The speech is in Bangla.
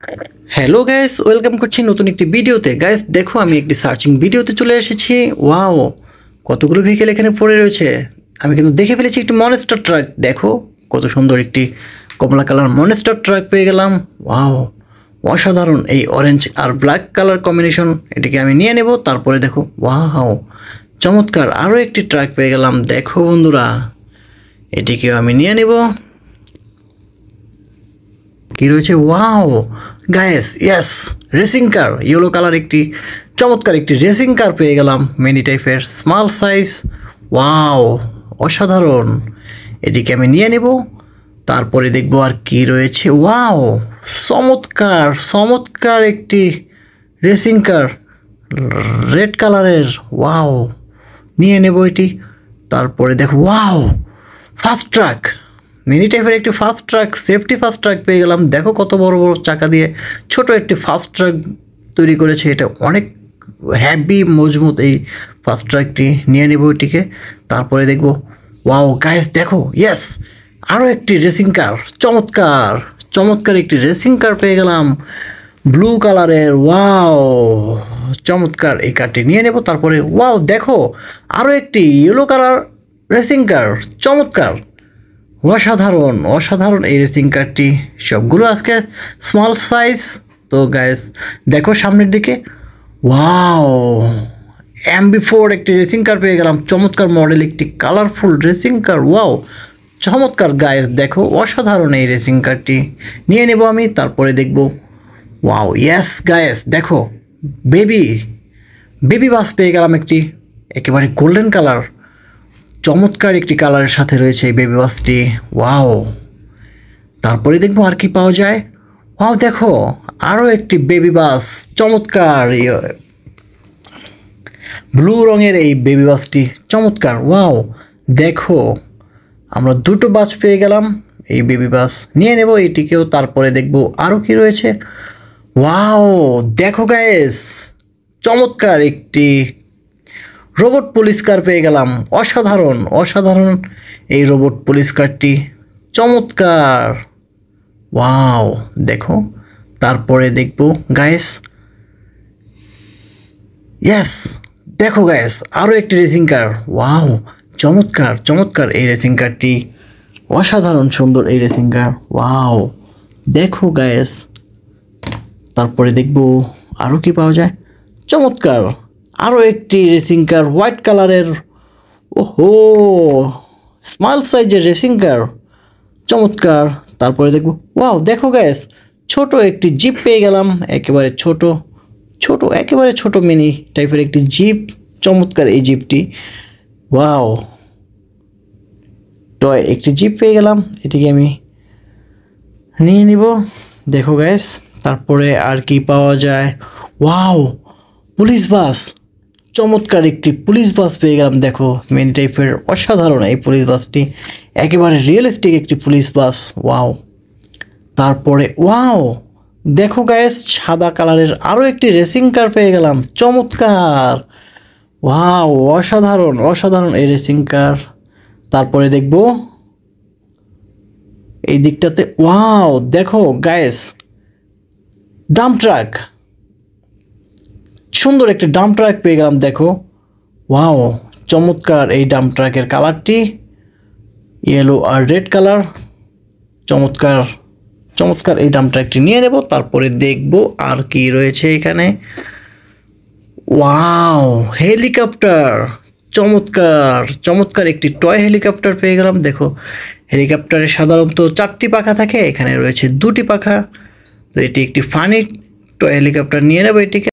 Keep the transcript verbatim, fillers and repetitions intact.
হ্যালো গাইস, ওয়েলকাম করছি নতুন একটি ভিডিওতে। গাইস দেখো, আমি একটি সার্চিং ভিডিওতে চলে এসেছি। ওয়াও, কতগুলো ভেহিকেল এখানে পড়ে রয়েছে। আমি কিন্তু দেখে ফেলেছি একটি মনস্টার ট্রাক। দেখো কত সুন্দর একটি কমলা কালার মনস্টার ট্রাক পেয়ে গেলাম। ওয়াও, অসাধারণ এই অরেঞ্জ আর ব্ল্যাক কালার কম্বিনেশন। এটিকে আমি নিয়ে নেব। তারপরে দেখো, ওয়াও চমৎকার আরও একটি ট্রাক পেয়ে গেলাম। দেখো বন্ধুরা, এটিকেও আমি নিয়ে নেব। কি রয়েছে? Wow guys, yes, racing car, yellow colour একটি চমৎকার একটি রেসিং কার পেয়ে গেলাম, মিনি টাইপের স্মল সাইজ। ওয়াও, অসাধারণ। এটিকে আমি নিয়ে নেব। তারপরে দেখবো আর কি রয়েছে। ওয়াও, চমৎকার চমৎকার একটি রেসিং কার, রেড কালারের। ওয়াও, নিয়ে নেব এটি। তারপরে দেখো, ওয়াও ফাস্ট ট্রাক, মিনি টাইপের একটি fast truck, safety fast truck পেয়ে গেলাম। দেখো কত বড় বড় চাকা দিয়ে ছোট একটি ফাস্ট ট্রাক তৈরি করেছে। এটা অনেক হ্যাভি মজবুত এই ফাস্ট ট্রাকটি। নিয়ে নেব এটিকে। তারপরে দেখব, ওয়াও গাইস দেখো, ইয়েস, আরও একটি রেসিং কার, চমৎকার চমৎকার একটি রেসিং কার পেয়ে গেলাম ব্লু কালারের। ওয়াও, চমৎকার এই কারটি নিয়ে নেব। তারপরে ওয়াও দেখো, আরও একটি ইয়েলো কালার রেসিং কার, চমৎকার, অসাধারণ অসাধারণ এই রেসিং কারটি। সবগুলো আজকে স্মল সাইজ। তো গাইস দেখো সামনের দিকে, ওয়াও এমবি ফোর একটি রেসিং কার পেয়ে গেলাম, চমৎকার মডেল একটি কালারফুল রেসিং কার। ওয়াও চমৎকার গাইস, দেখো অসাধারণ এই রেসিং কারটি নিয়ে নেব আমি। তারপরে দেখব, ওয়াও ইয়েস গাইস দেখো, বেবি বেবি বাস পেয়ে গেলাম একটি, একেবারে গোল্ডেন কালার, চমৎকার একটি কালারের সাথে রয়েছে এই বেবি বাসটি। ওয়াও, তারপরে দেখবো আর কি পাওয়া যায়। ওয়াও দেখো, আরও একটি বেবি বাস, চমৎকার ব্লু রঙের এই বেবি বাসটি, চমৎকার। ওয়াও দেখো, আমরা দুটো বাস পেয়ে গেলাম, এই বেবি বাস নিয়ে নেব এটিকেও। তারপরে দেখবো আরও কি রয়েছে। ওয়াও দেখো গাইস, চমৎকার একটি রোবট পুলিশ কার পেয়ে গেলাম, অসাধারণ অসাধারণ এই রোবট পুলিশ কারটি, চমৎকার। ওয়াও দেখো, তারপরে দেখবো গাইস, ইয়েস দেখো গাইস, আরও একটি রেসিং কার। ওয়াও চমৎকার চমৎকার এই রেসিং কারটি, অসাধারণ সুন্দর এই রেসিং কার। ওয়াও দেখো গাইস, তারপরে দেখবো আরও কি পাওয়া যায়। চমৎকার আরও একটি রেসিং কার, হোয়াইট কালারের। ওহো, স্মল সাইজের রেসিং কার, চমৎকার। তারপরে দেখবো, ওয়াও দেখো গ্যাস, ছোট একটি জিপ পেয়ে গেলাম, একেবারে ছোট ছোট একেবারে ছোট মিনি টাইপের একটি জিপ, চমৎকার এই জিপটি। ওয়াও, টয় একটি জিপ পেয়ে গেলাম, এটিকে আমি নিয়ে নিব। দেখো গ্যাস, তারপরে আর কি পাওয়া যায়। ওয়াও পুলিশ বাস, চমৎকার একটি পুলিশ বাস পেয়ে গেলাম। দেখো মিনি টাইপের, অসাধারণ এই পুলিশ বাসটি, একেবারে রিয়েলিস্টিক একটি পুলিশ বাস। ওয়াও, তারপরে ওয়াও দেখো গাইস, সাদা কালারের আরও একটি রেসিং কার পেয়ে গেলাম, চমৎকার। ওয়াও অসাধারণ অসাধারণ এই রেসিং কার। তারপরে দেখব এই দিকটাতে, ওয়াও দেখো গাইস, ডাম্প ট্রাক, সুন্দর একটি ডাম্প ট্রাক পেয়ে গেলাম। দেখো ওয়াও, চমৎকার এই ডাম্প ট্রাকের কালারটি, ইয়েলো আর রেড কালার, চমৎকার চমৎকার এই ডাম্প ট্রাকটি নিয়ে নেব। তারপরে দেখব আর কি রয়েছে এখানে। ওয়াও হেলিকপ্টার, চমৎকার চমৎকার একটি টয় হেলিকপ্টার পেয়ে গেলাম। দেখো হেলিকপ্টারে সাধারণত চারটি পাখা থাকে, এখানে রয়েছে দুটি পাখা। তো এটি একটি ফানি টয় হেলিকপ্টার, নিয়ে নেব এটিকে।